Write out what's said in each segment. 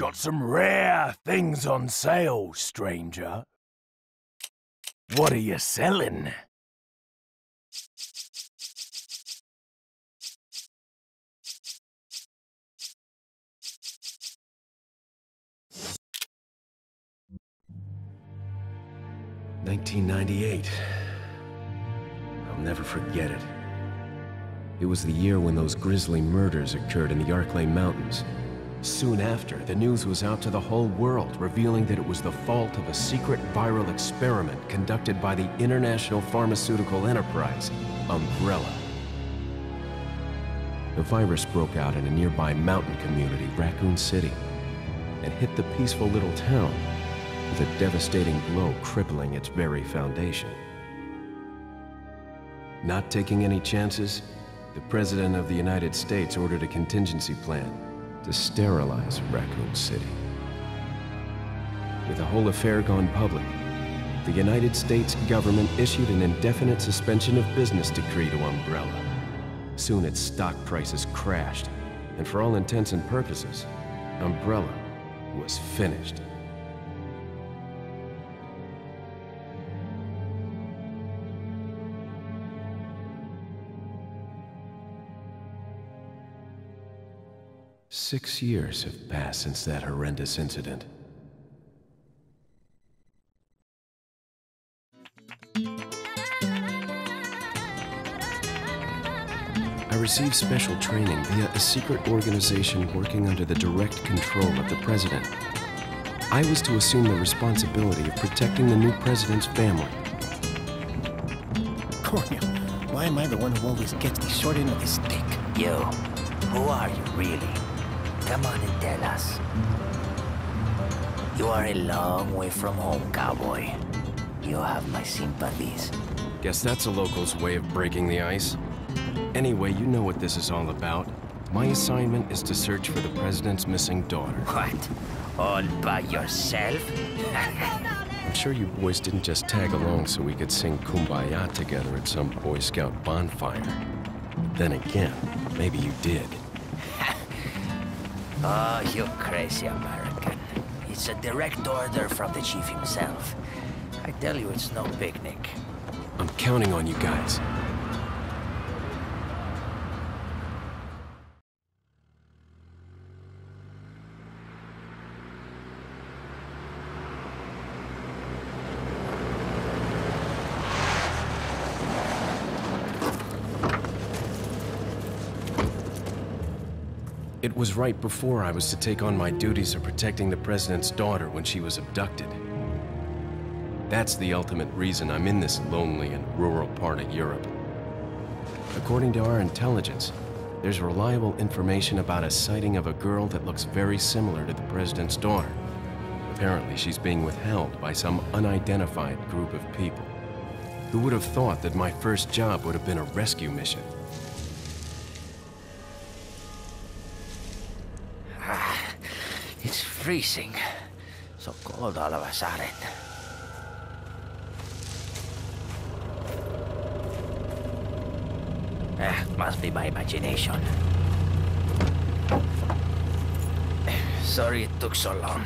Got some rare things on sale, stranger. What are you selling? "1998. I'll never forget it. It was the year when those grisly murders occurred in the Arklay Mountains. Soon after, the news was out to the whole world, revealing that it was the fault of a secret viral experiment conducted by the international pharmaceutical enterprise, Umbrella. The virus broke out in a nearby mountain community, Raccoon City, and hit the peaceful little town with a devastating blow crippling its very foundation. Not taking any chances, the President of the United States ordered a contingency plan to sterilize Raccoon City. With the whole affair gone public, the United States government issued an indefinite suspension of business decree to Umbrella. Soon its stock prices crashed, and for all intents and purposes, Umbrella was finished. "6 years have passed since that horrendous incident. I received special training via a secret organization working under the direct control of the president. I was to assume the responsibility of protecting the new president's family. Coño, why am I the one who always gets the short end of the stick? You, who are you really? Come on and tell us. You are a long way from home, cowboy. You have my sympathies. Guess that's a local's way of breaking the ice. Anyway, you know what this is all about. My assignment is to search for the president's missing daughter. What? All by yourself? I'm sure you boys didn't just tag along so we could sing Kumbaya together at some Boy Scout bonfire. Then again, maybe you did. Oh, you crazy American. It's a direct order from the chief himself. I tell you, it's no picnic. I'm counting on you guys. It was right before I was to take on my duties of protecting the president's daughter when she was abducted. That's the ultimate reason I'm in this lonely and rural part of Europe. According to our intelligence, there's reliable information about a sighting of a girl that looks very similar to the president's daughter. Apparently, she's being withheld by some unidentified group of people. Who would have thought that my first job would have been a rescue mission? It's freezing. So cold all of a sudden. Must be my imagination. Sorry it took so long.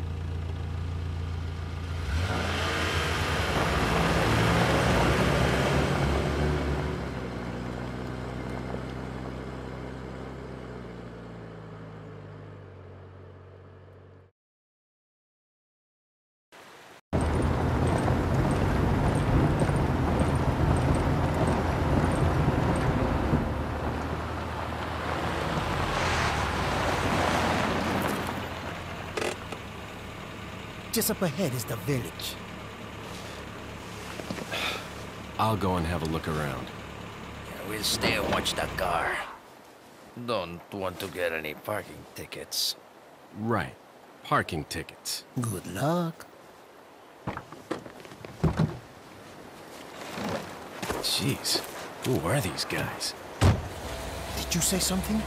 Just up ahead is the village. I'll go and have a look around. Yeah, we'll stay and watch that car. Don't want to get any parking tickets. Right. Parking tickets. Good luck. Jeez. Who are these guys? Did you say something?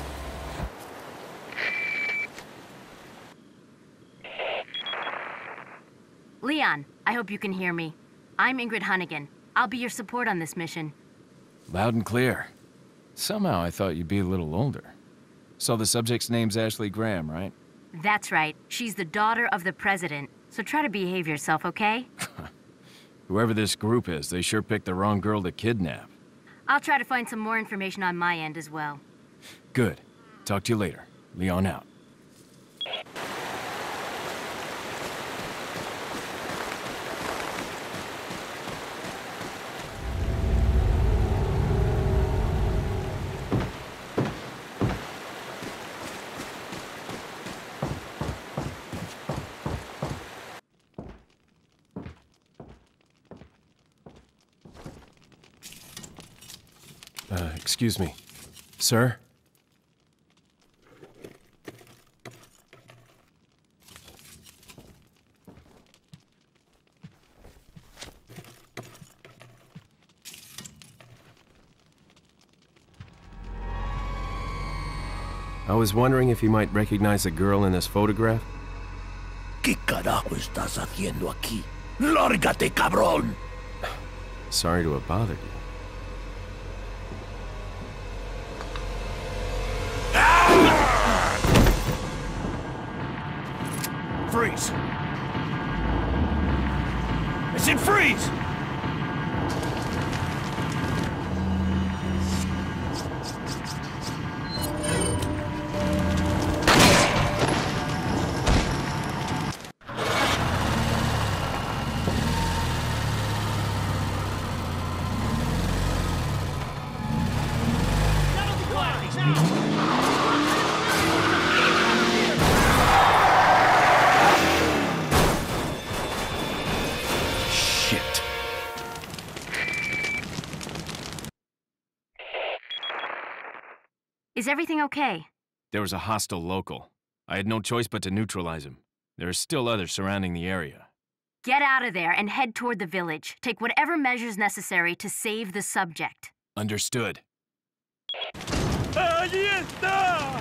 Leon, I hope you can hear me. I'm Ingrid Hunnigan. I'll be your support on this mission. Loud and clear. Somehow I thought you'd be a little older. So the subject's name's Ashley Graham, right? That's right. She's the daughter of the president. So try to behave yourself, okay? Whoever this group is, they sure picked the wrong girl to kidnap. I'll try to find some more information on my end as well. Good. Talk to you later. Leon out. Excuse me. Sir? I was wondering if you might recognize the girl in this photograph? ¿Qué carajo estás haciendo aquí? ¡Lárgate, cabrón! Sorry to have bothered you. Freeze! I said freeze! Is everything okay? There was a hostile local. I had no choice but to neutralize him. There are still others surrounding the area. Get out of there and head toward the village. Take whatever measures necessary to save the subject. Understood. ¡Allí está!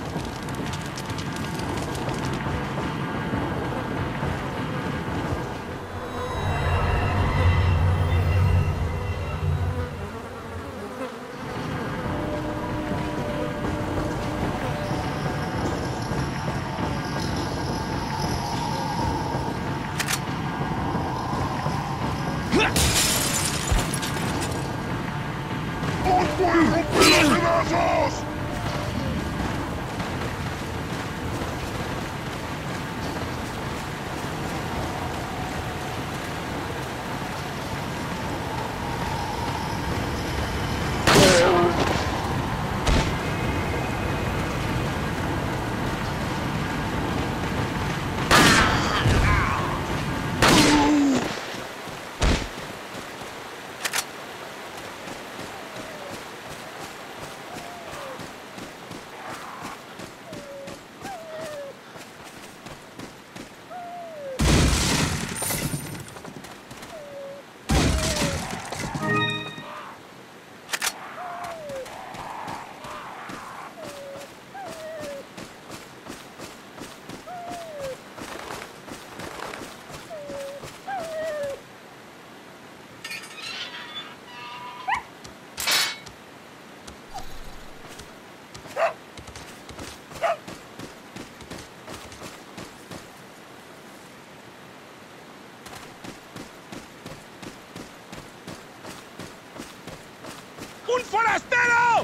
¡Un forastero!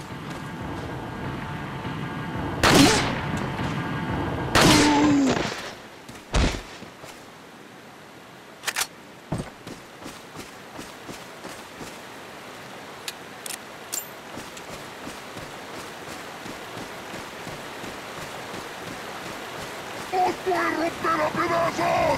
¡Os voy a romper a pedazos!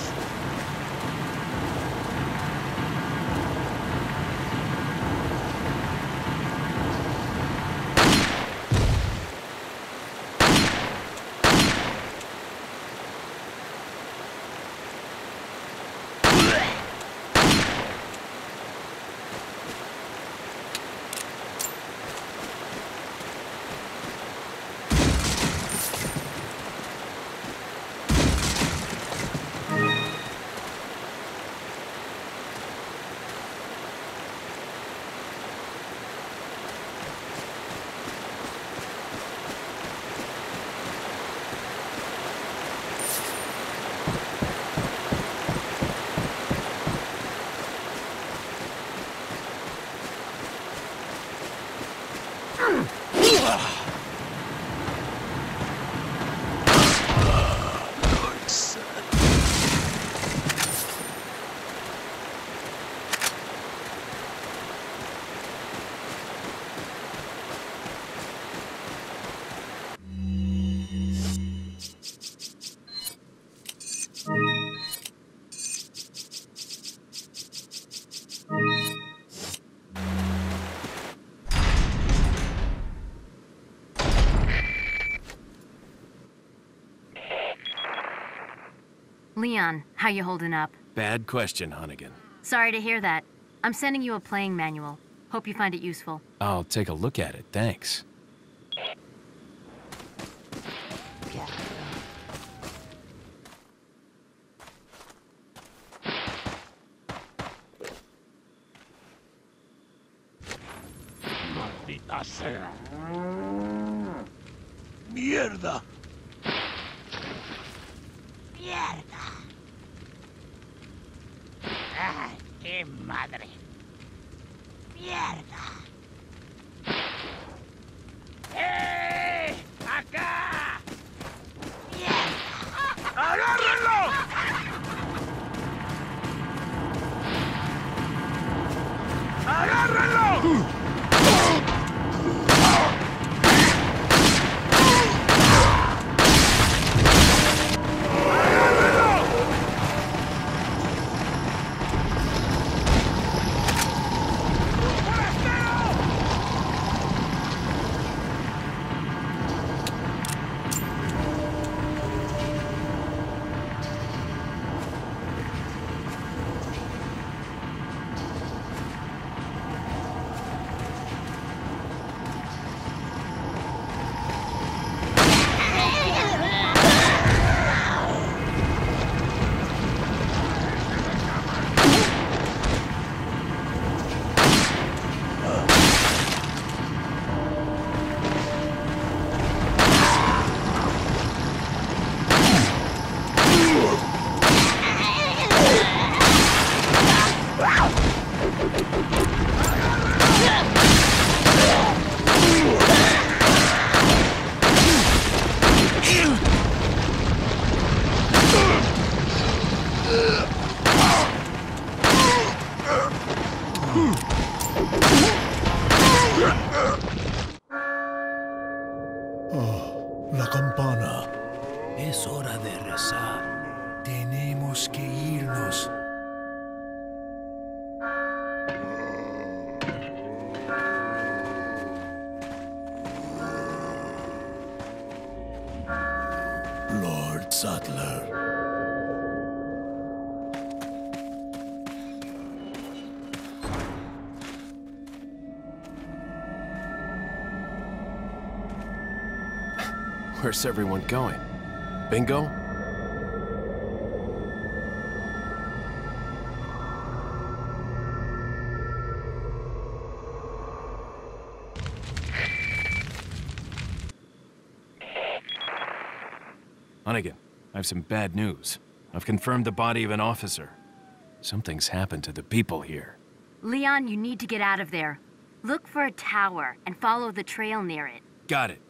Leon, how you holding up? Bad question, Hunnigan. Sorry to hear that. I'm sending you a playing manual. Hope you find it useful. I'll take a look at it, thanks. Maldita sea. Mierda. ¡Mierda! ¡Ay, qué madre! ¡Mierda! ¡Eh! ¡Acá! ¡Mierda! ¡Agárrenlo! ¡Agárrenlo! Oh, la campana. Es hora de rezar. Tenemos que irnos. Lord Sattler. Where's everyone going? Bingo? Hunnigan, I have some bad news. I've confirmed the body of an officer. Something's happened to the people here. Leon, you need to get out of there. Look for a tower and follow the trail near it. Got it.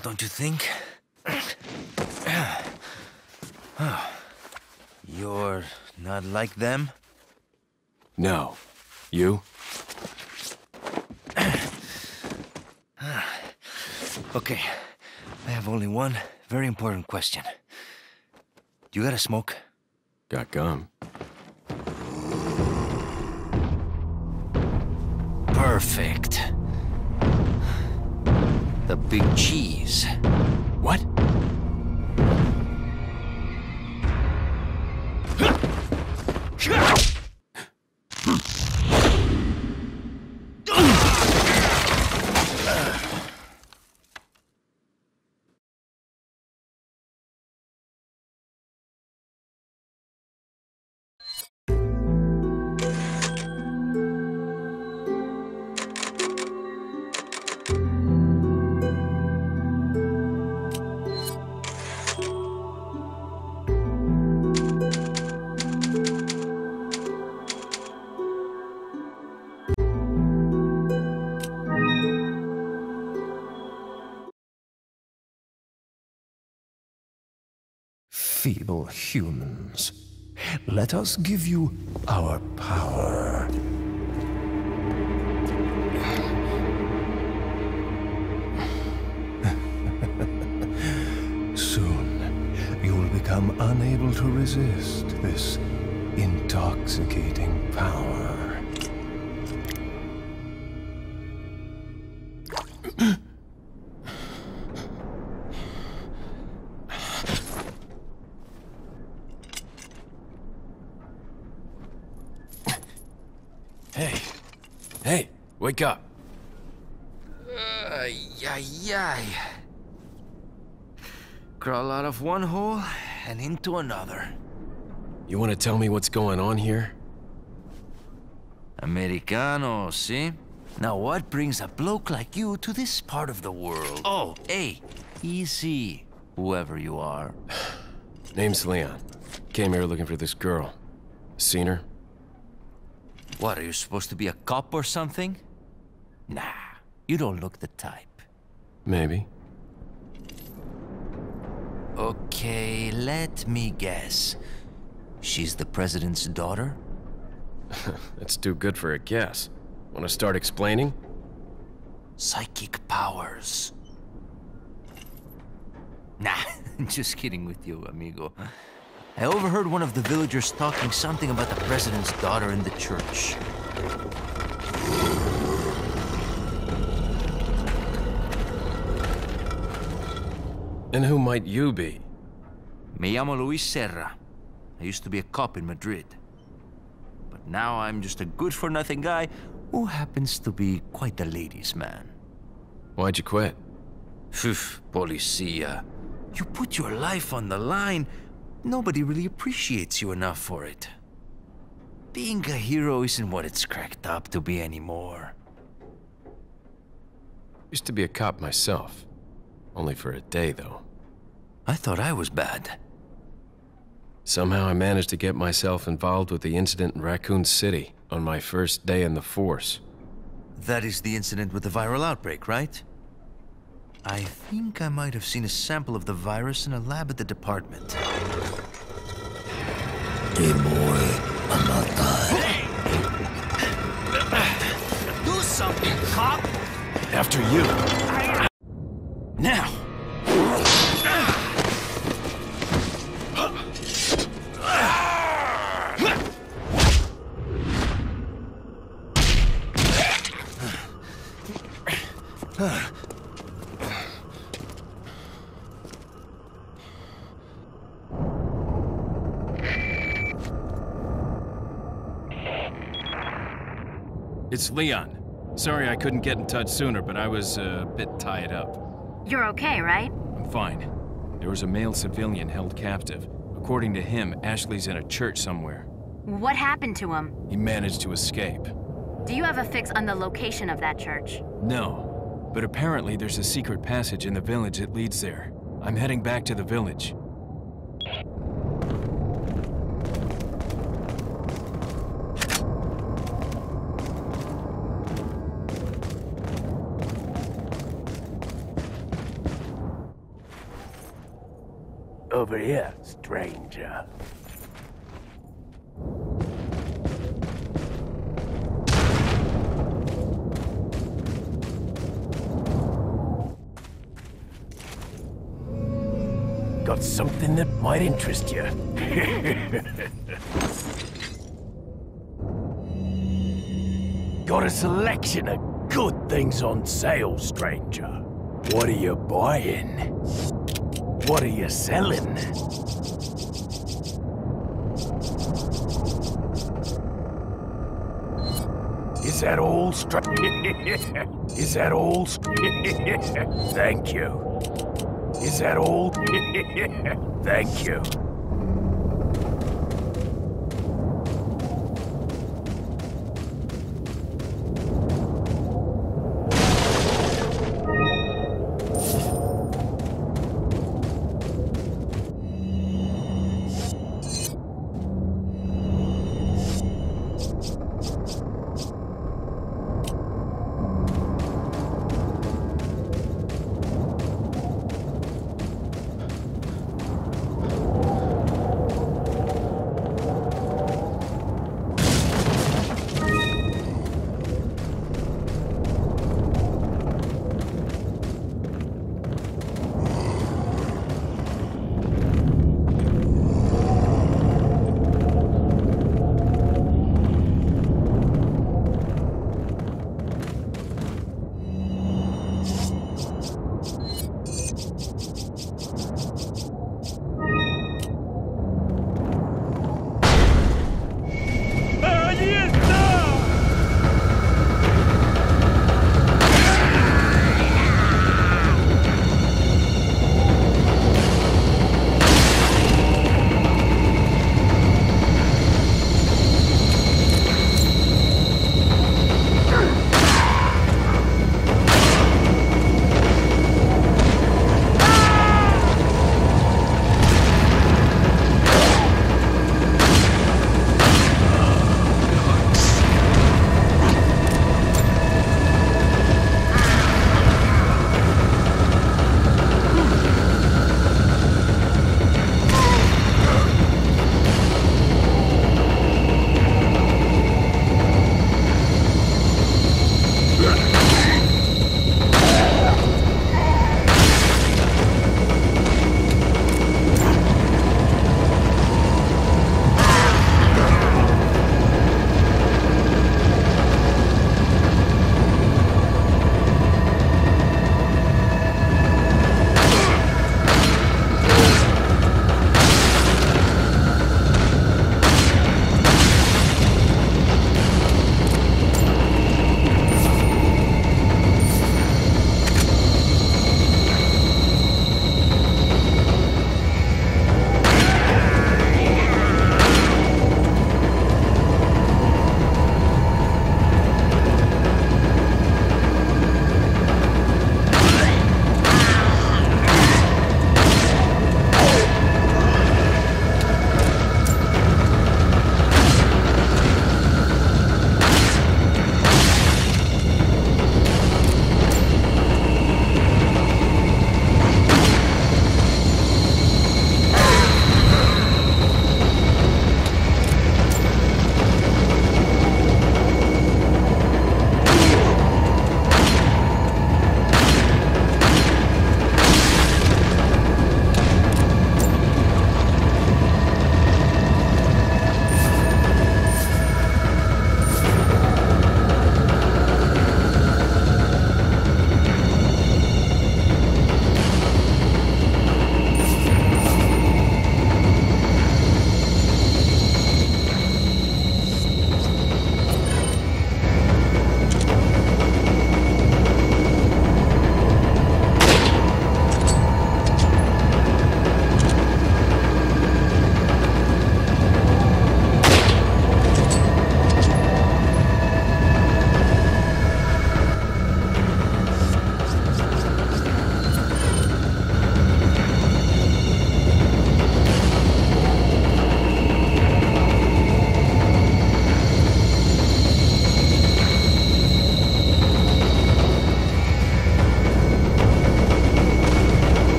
don't you think? You're not like them? No. You? Okay, I have only one very important question. You got a smoke? Got gum. Perfect. The big cheese. What? Feeble humans, let us give you our power. Soon, you will become unable to resist this intoxicating power. Hey, wake up. Ay. Crawl out of one hole and into another. You want to tell me what's going on here? Americano, see? Now what brings a bloke like you to this part of the world? Oh, hey, easy, whoever you are. Name's Leon. Came here looking for this girl. Seen her? What, are you supposed to be a cop or something? Nah, you don't look the type. Maybe. Okay, let me guess. She's the president's daughter? That's too good for a guess. Want to start explaining? Psychic powers. Nah, just kidding with you, amigo. I overheard one of the villagers talking something about the president's daughter in the church. And who might you be? Me llamo Luis Serra. I used to be a cop in Madrid. But now I'm just a good-for-nothing guy who happens to be quite a ladies' man. Why'd you quit? Phew, policia. You put your life on the line. Nobody really appreciates you enough for it. Being a hero isn't what it's cracked up to be anymore. Used to be a cop myself. Only for a day, though. I thought I was bad. Somehow I managed to get myself involved with the incident in Raccoon City on my first day in the force. That is the incident with the viral outbreak, right? I think I might have seen a sample of the virus in a lab at the department. Hey boy, I'm not dying. Do something, cop! After you. Now! It's Leon. Sorry I couldn't get in touch sooner, but I was a bit tied up. You're okay, right? I'm fine. There was a male civilian held captive. According to him, Ashley's in a church somewhere. What happened to him? He managed to escape. Do you have a fix on the location of that church? No, but apparently there's a secret passage in the village that leads there. I'm heading back to the village. Over here, stranger. Got something that might interest you. Got a selection of good things on sale, stranger. What are you buying? What are you selling? Is that all, Is that all, Thank you. Is that all? Thank you.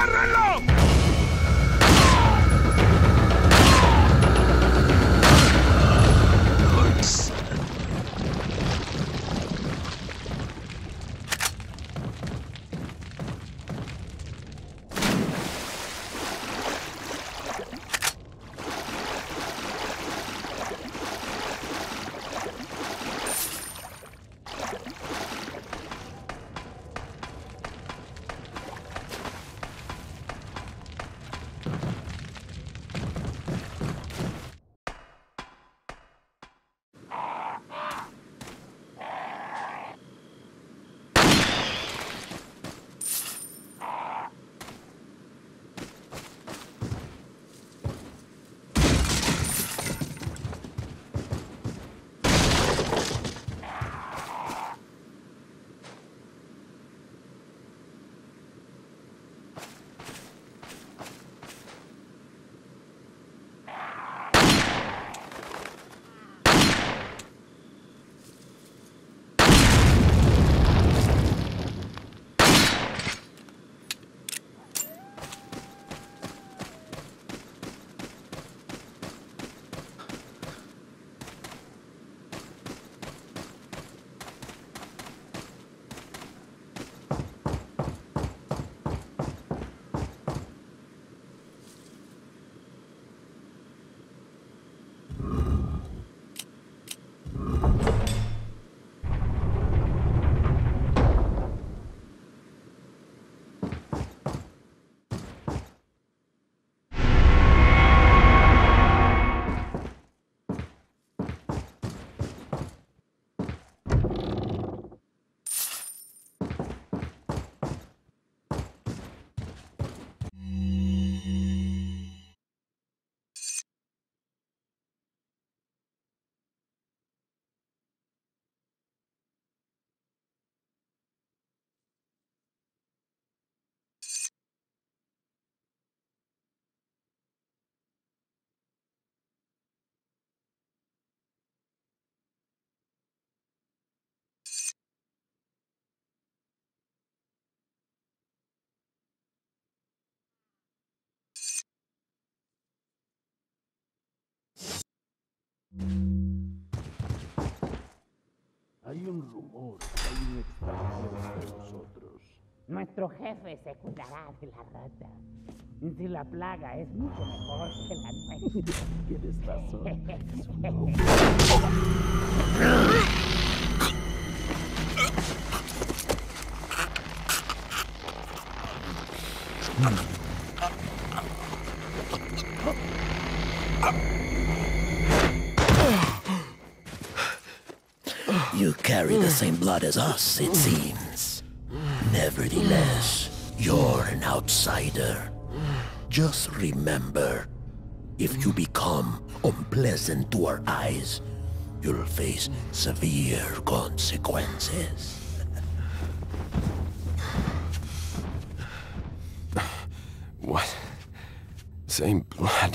Hay un rumor, hay un extranjero entre nosotros. Nuestro jefe se cuidará de la rata. Si la plaga es mucho mejor que la nuestra. Tienes razón. You carry the same blood as us, it seems. Nevertheless, you're an outsider. Just remember, if you become unpleasant to our eyes, you'll face severe consequences. What? Same blood.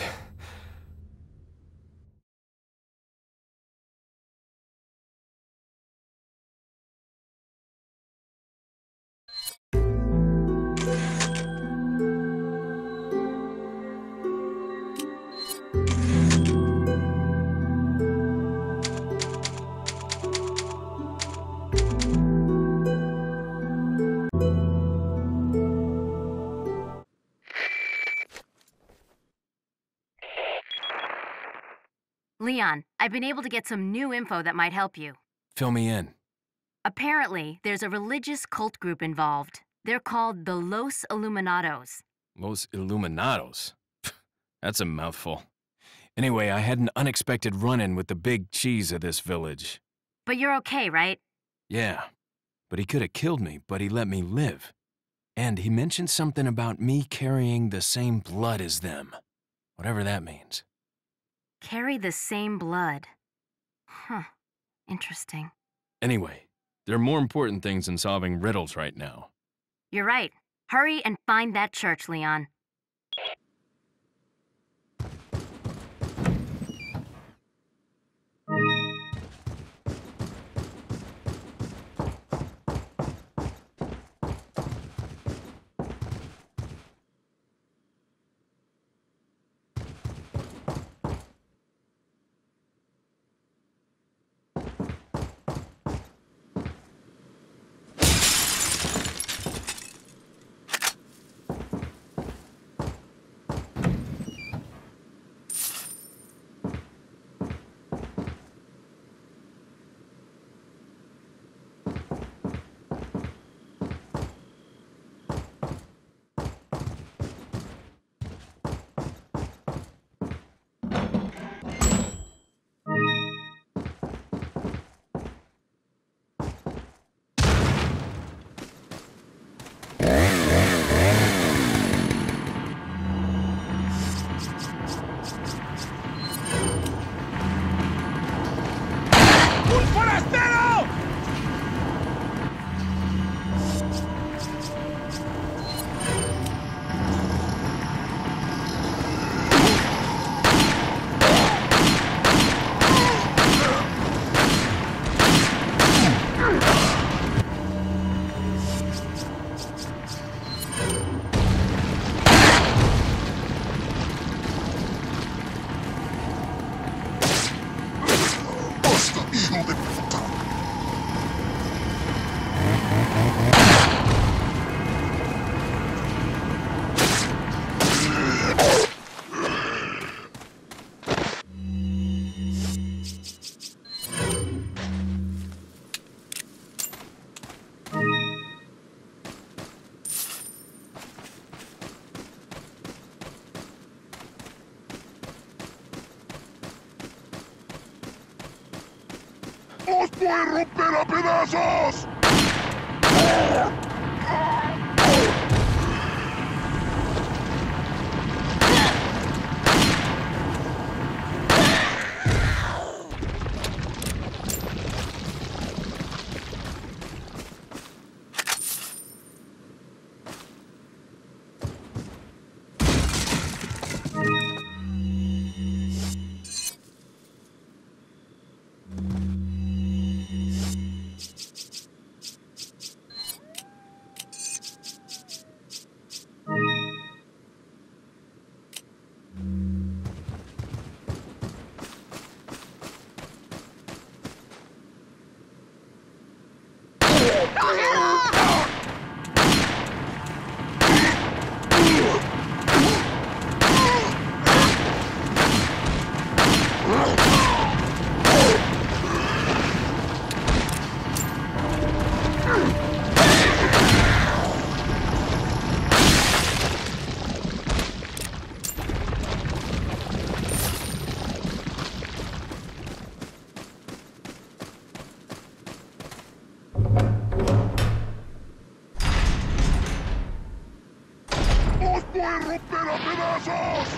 Leon, I've been able to get some new info that might help you. Fill me in. Apparently, there's a religious cult group involved. They're called the Los Illuminados. Los Illuminados? That's a mouthful. Anyway, I had an unexpected run-in with the big cheese of this village. But you're okay, right? Yeah, but he could have killed me, but he let me live. And he mentioned something about me carrying the same blood as them. Whatever that means. Carry the same blood. Huh. Interesting. Anyway, there are more important things than solving riddles right now. You're right. Hurry and find that church, Leon. voy a romper a pedazos! ¡Voy a romper a pedazos!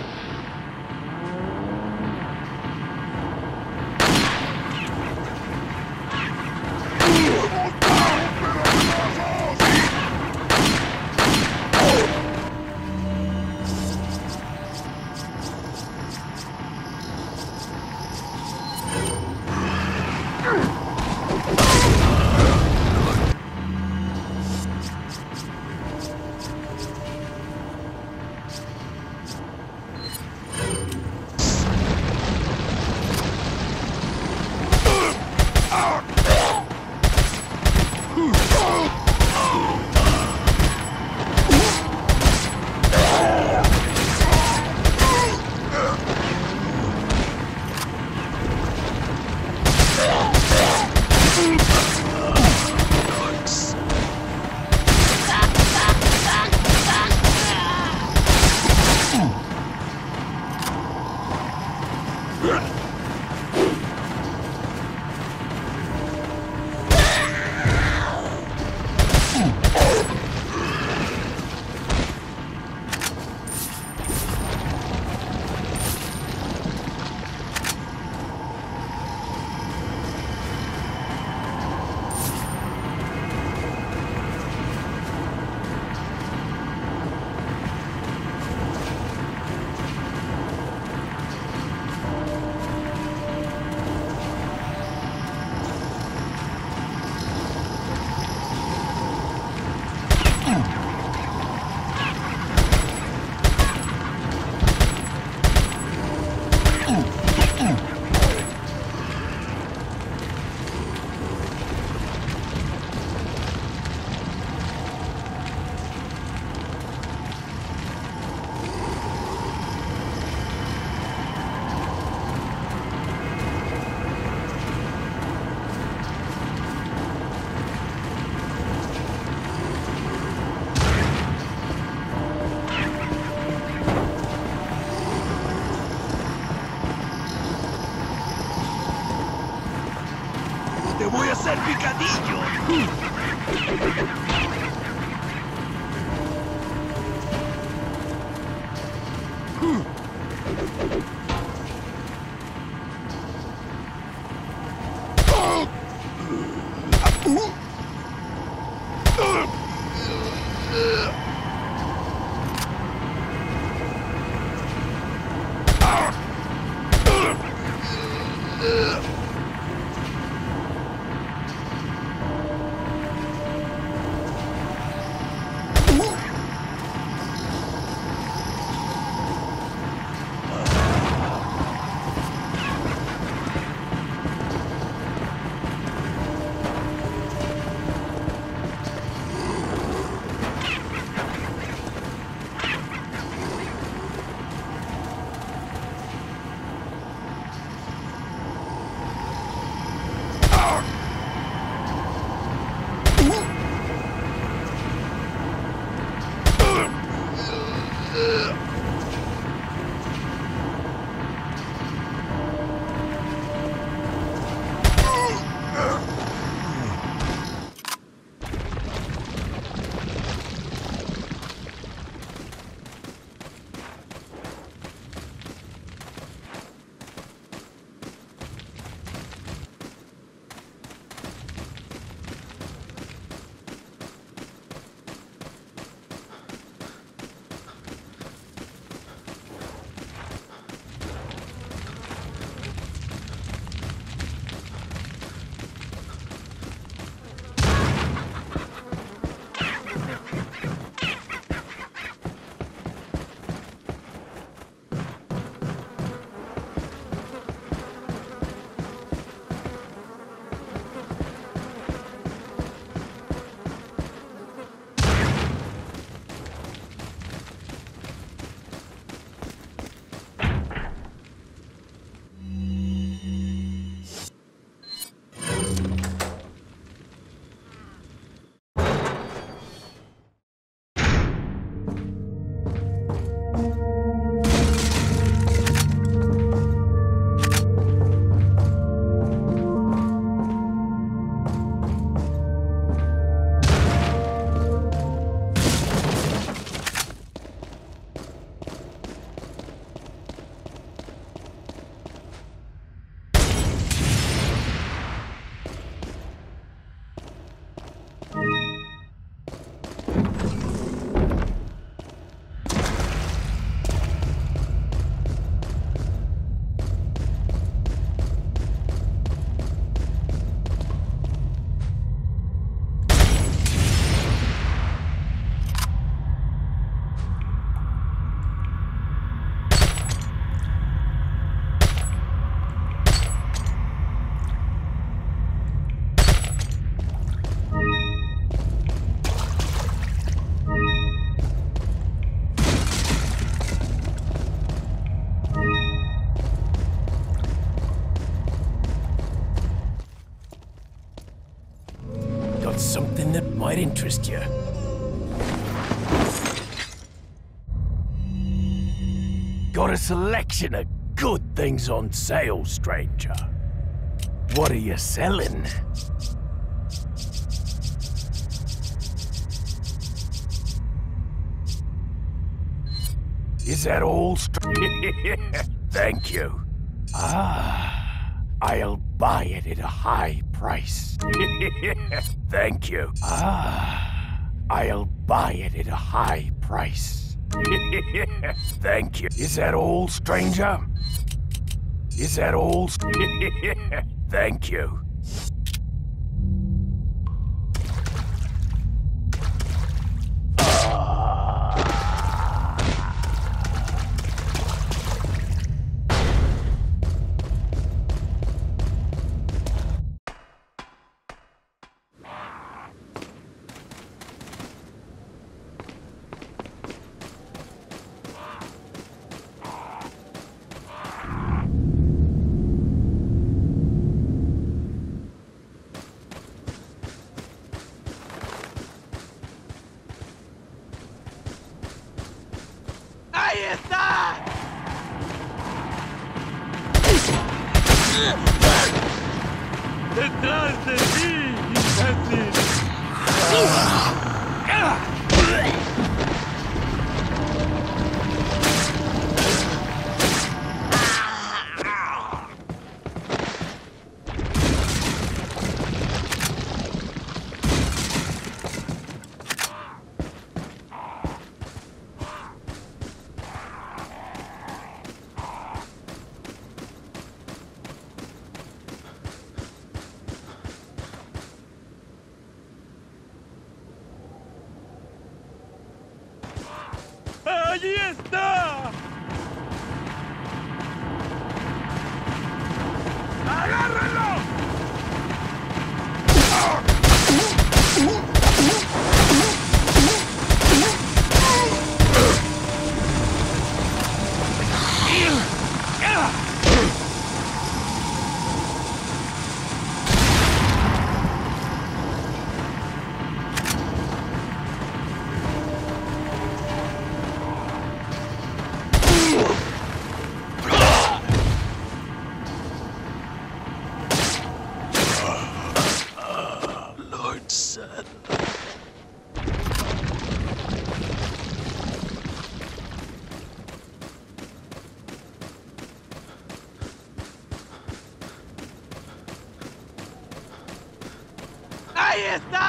¡Te voy a hacer picadillo! got something that might interest you. Got a selection of good things on sale, stranger. What are you selling? Is that all, Thank you. Ah, I'll buy it at a high price. Thank you. Ah, I'll buy it at a high price. Thank you. Is that all, stranger? Is that all? Thank you. ¡Ahí está! ¡Detrás de ti, imbécil! ¡Allí está! ¡Agárrenlo! ¡Ahí está!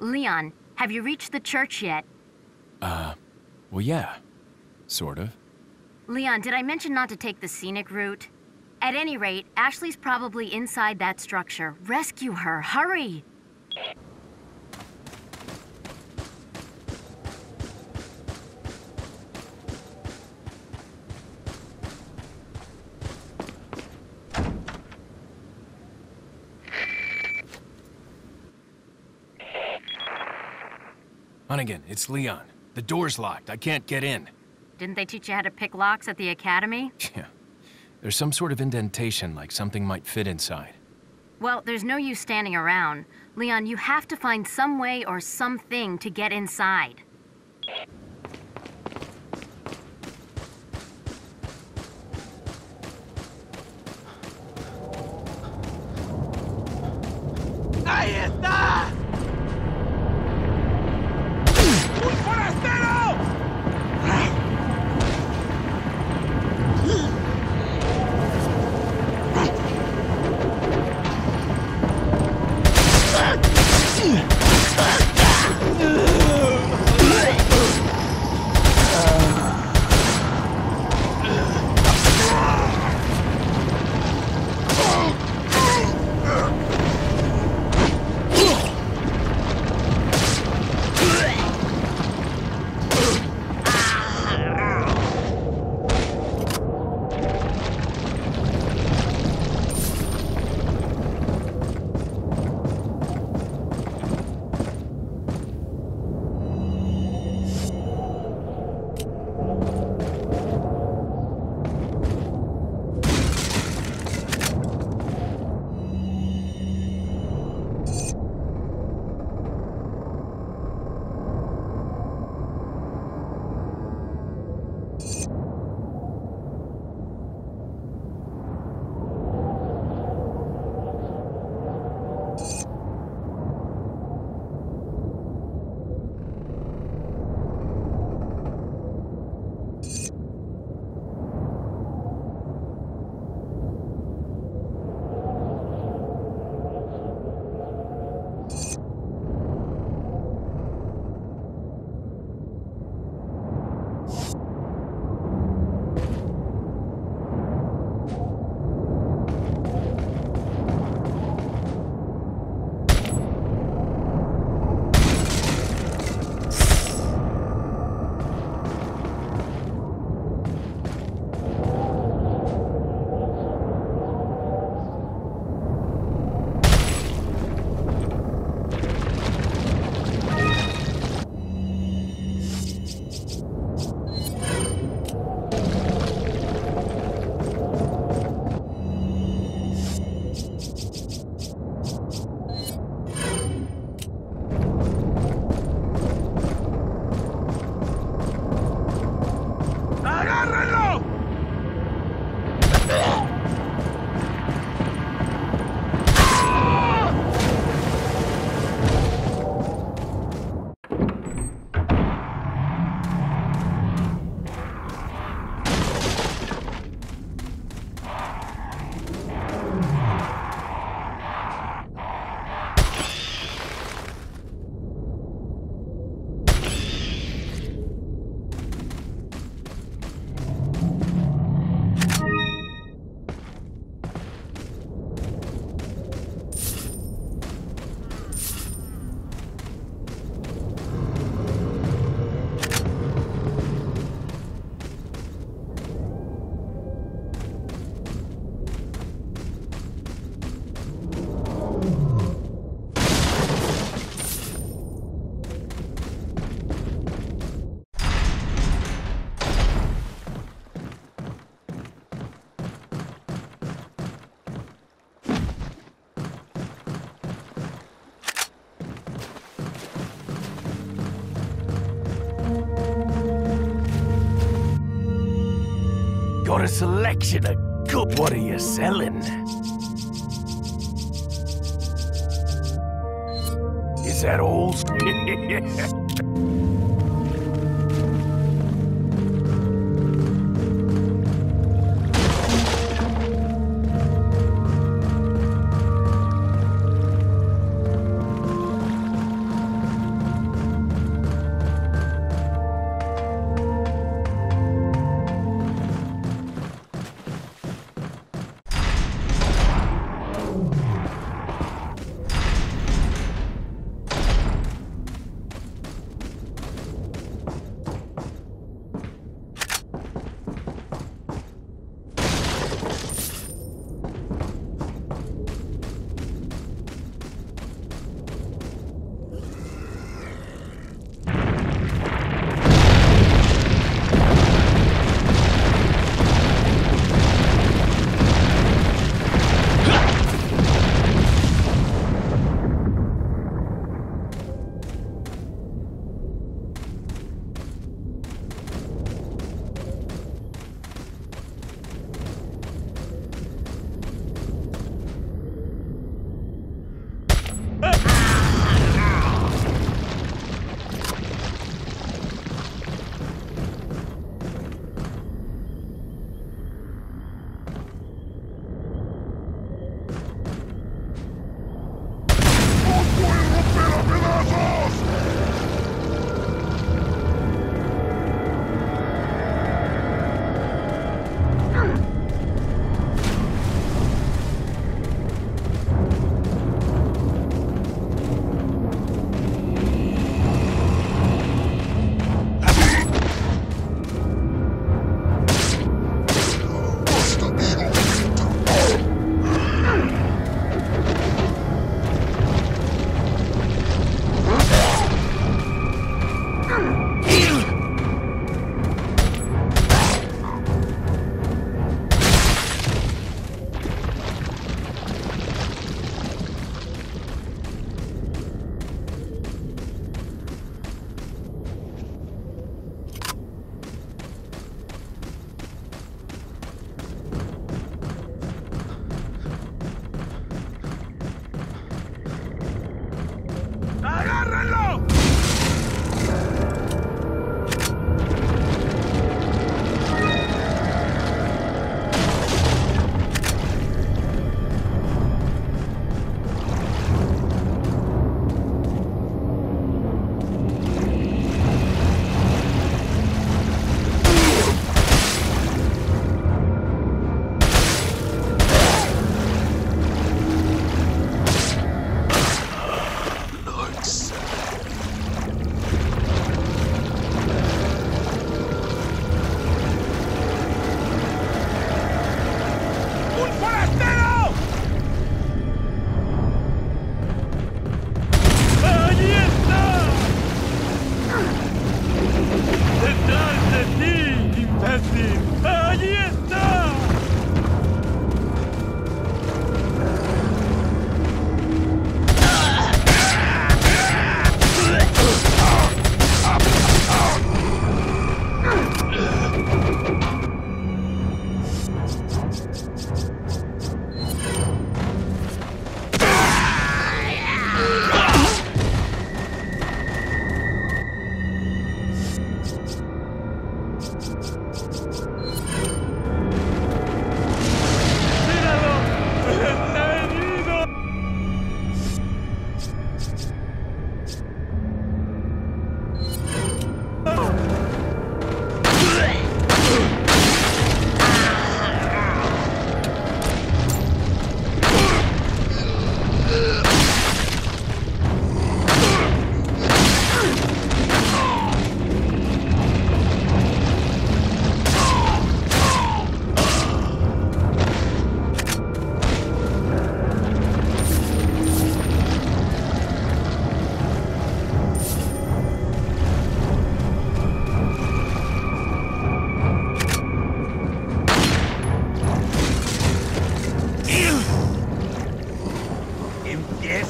Leon, have you reached the church yet? Well, yeah. Sort of. Leon, did I mention not to take the scenic route? At any rate, Ashley's probably inside that structure. Rescue her, hurry! Hunnigan, it's Leon. The door's locked. I can't get in. Didn't they teach you how to pick locks at the academy? Yeah. There's some sort of indentation, like something might fit inside. Well, there's no use standing around. Leon, you have to find some way or something to get inside. ¡Ahí está! ¡Un forastero! Got a selection of good. What are you selling? Is that all?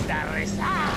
gusta rezar.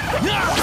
Ah!